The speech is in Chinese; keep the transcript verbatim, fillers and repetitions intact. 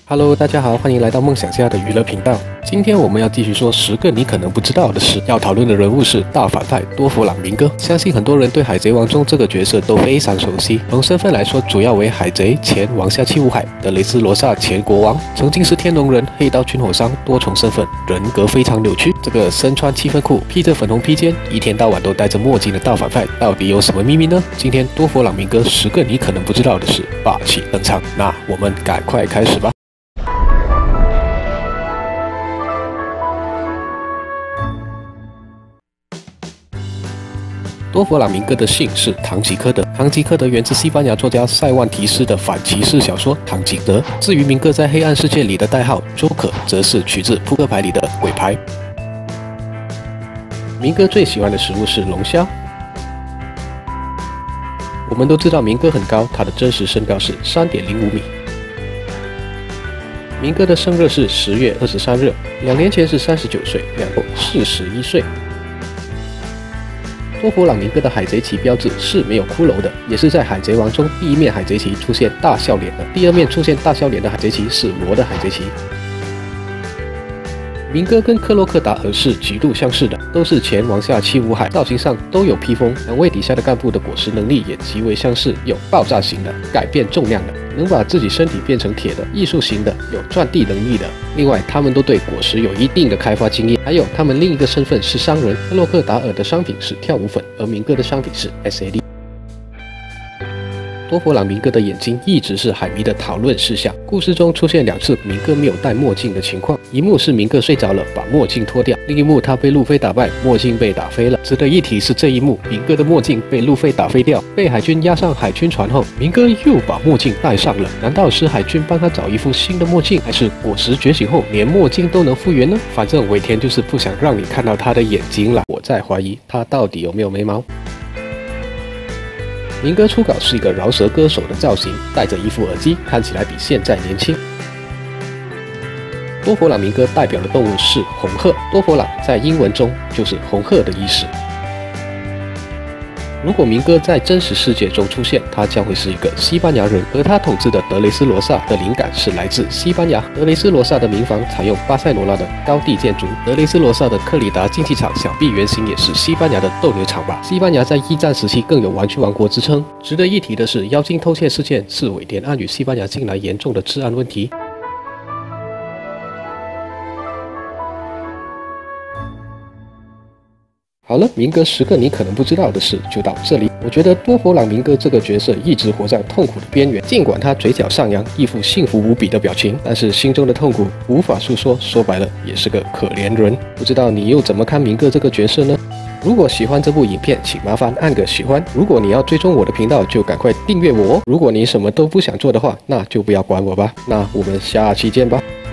Hello， 大家好，欢迎来到梦想家的娱乐频道。今天我们要继续说十个你可能不知道的事。要讨论的人物是大反派多弗朗明哥。相信很多人对海贼王中这个角色都非常熟悉。从身份来说，主要为海贼前王下七武海德雷斯罗萨前国王，曾经是天龙人、黑道军火商，多重身份，人格非常扭曲。这个身穿七分裤、披着粉红披肩，一天到晚都戴着墨镜的大反派，到底有什么秘密呢？今天多弗朗明哥十个你可能不知道的事霸气登场。那我们赶快开始吧。多弗朗明哥的姓是唐吉诃德，唐吉诃德源自西班牙作家塞万提斯的反骑士小说《唐吉诃德》。至于明哥在黑暗世界里的代号 Joker， 则是取自扑克牌里的鬼牌。明哥最喜欢的食物是龙虾。我们都知道明哥很高，他的真实身高是 三点零五米。明哥的生日是十月二十三日，两年前是三十九岁，两后四十一岁。多弗朗明哥的海贼旗标志是没有骷髅的，也是在海贼王中第一面海贼旗出现大笑脸的。第二面出现大笑脸的海贼旗是罗的海贼旗。明哥跟克洛克达尔是极度相似的，都是前王下七武海，造型上都有披风。两位底下的干部的果实能力也极为相似，有爆炸型的、改变重量的，能把自己身体变成铁的；艺术型的，有钻地能力的。另外，他们都对果实有一定的开发经验。还有，他们另一个身份是商人。克洛克达尔的商品是跳舞粉，而明哥的商品是 S A D。多弗朗明哥的眼睛一直是海迷的讨论事项。故事中出现两次明哥没有戴墨镜的情况，一幕是明哥睡着了，把墨镜脱掉；另一幕他被路飞打败，墨镜被打飞了。值得一提是这一幕，明哥的墨镜被路飞打飞掉，被海军押上海军船后，明哥又把墨镜戴上了。难道是海军帮他找一副新的墨镜，还是果实觉醒后连墨镜都能复原呢？反正尾田就是不想让你看到他的眼睛了。我在怀疑他到底有没有眉毛。明哥初稿是一个饶舌歌手的造型，戴着一副耳机，看起来比现在年轻。多弗朗明哥代表的动物是红鹤，多弗朗在英文中就是红鹤的意思。如果明哥在真实世界中出现，他将会是一个西班牙人，而他统治的德雷斯罗萨的灵感是来自西班牙。德雷斯罗萨的民房采用巴塞罗那的高地建筑，德雷斯罗萨的克里达竞技场想必原型也是西班牙的斗牛场吧。西班牙在一战时期更有玩具王国之称。值得一提的是，妖精偷窃事件是尾田暗语西班牙近来严重的治安问题。好了，明哥十个你可能不知道的事就到这里。我觉得多弗朗明哥这个角色一直活在痛苦的边缘，尽管他嘴角上扬，一副幸福无比的表情，但是心中的痛苦无法诉说，说白了也是个可怜人。不知道你又怎么看明哥这个角色呢？如果喜欢这部影片，请麻烦按个喜欢。如果你要追踪我的频道，就赶快订阅我哦。如果你什么都不想做的话，那就不要管我吧。那我们下期见吧。